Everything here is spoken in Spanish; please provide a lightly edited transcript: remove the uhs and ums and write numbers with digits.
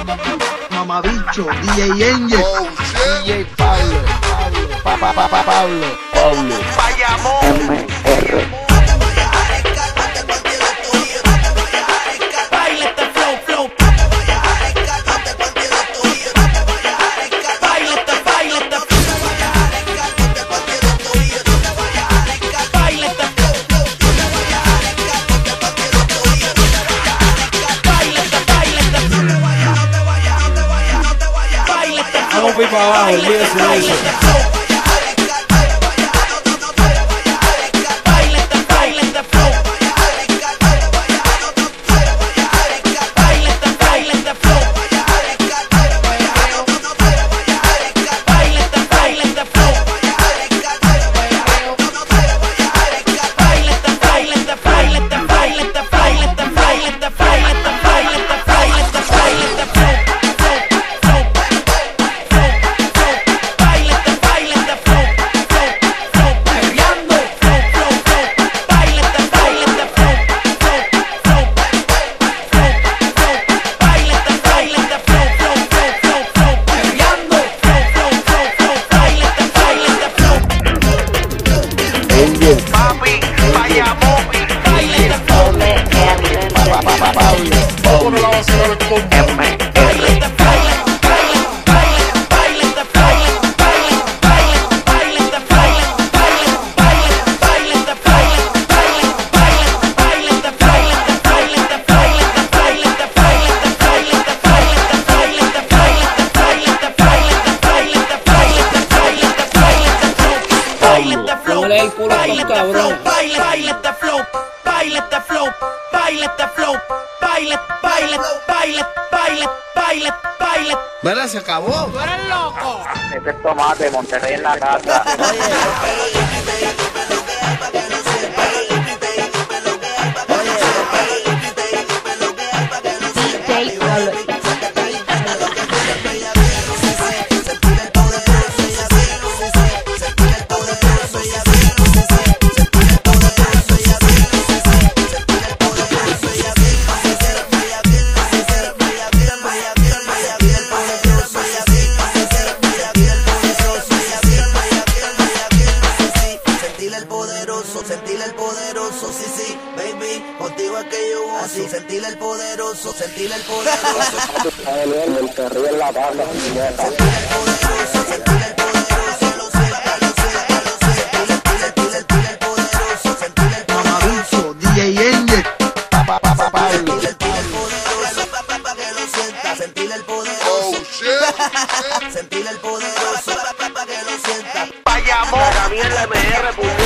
Mamabicho, DJ Angel, DJ Pablo, Bayamón. Vamos para ir para abajo, olvídese de eso. Papi, Bayamón. ¿Cómo no la vas a hacer el combo? Ponle el culo a estos cabrones. ¿verdad? Se acabó. ¡Tú eres loco! Este es Tomate, Monterrey en la casa. Sentir el poderoso, sí, sí, baby, contigo es que yo gozo. Así, sentir el poderoso, sentir el poderoso. Monterrey en la casa. Sentir el poderoso, sentir el poderoso, lo sé, sentir el poderoso, sentir el Mamabicho, DJ Angel, sentir el poderoso, pa' que lo sienta, sentir el poderoso, sentir el poderoso, pa' que lo sienta. Bayamón. La mierda MR,